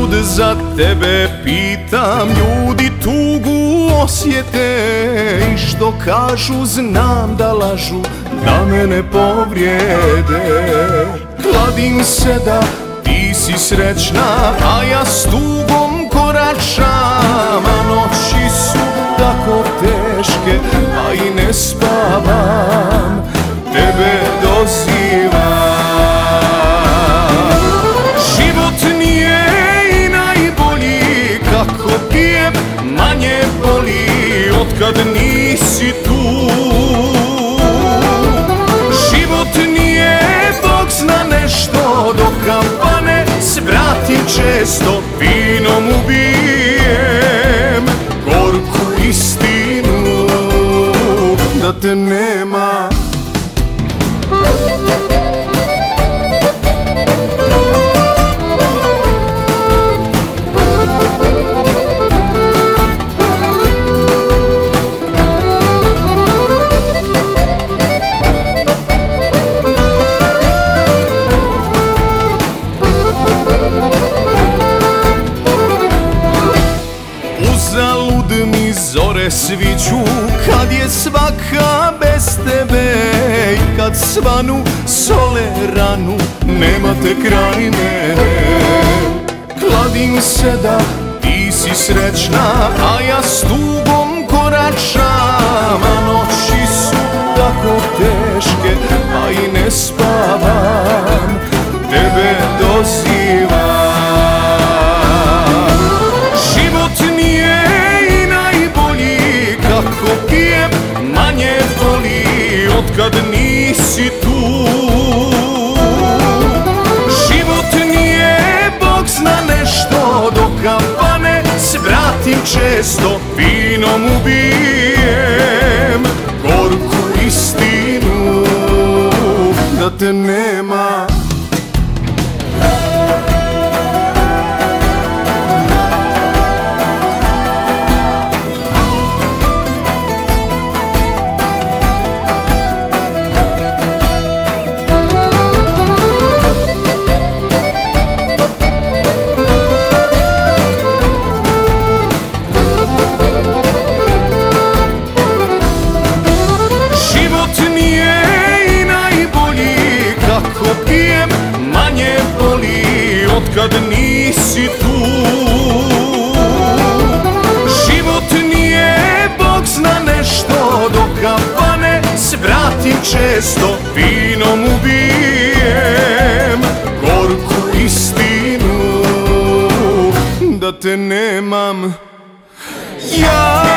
Uzalud za tebe pitam, ljudi tugu osjete i što kažu znam da lažu, da me ne povrijede. Kladim se da ti si srećna, a ja s tugom koračam, a noći su tako teške, a i ne spavam, tebe dozivam. Život nije i najbolji, kako pijem manje boli, otkad nisi tu. Život nije, Bog zna nešto, do kampane svratim često, vinom ubijem gorku istinu da te nema. Uzalud mi zore sviću kad je svaka bez tebe, i kad svanu sole ranu, nema te kraj mene. Kladim se da ti si srećna, a ja s tugom koračam, a noći su tako teške, a i ne spavam, tebe dozivam. Kako pijem manje boli, otkad nisi tu. Život nije, Bog zna nešto, do kampane svratim često, vinom ubijem gorku istinu da te nema. Pijem manje boli, otkad nisi tu. Život nije, Bog zna nešto, do kampane svratim često, vinom ubijem gorku istinu da te nemam ja.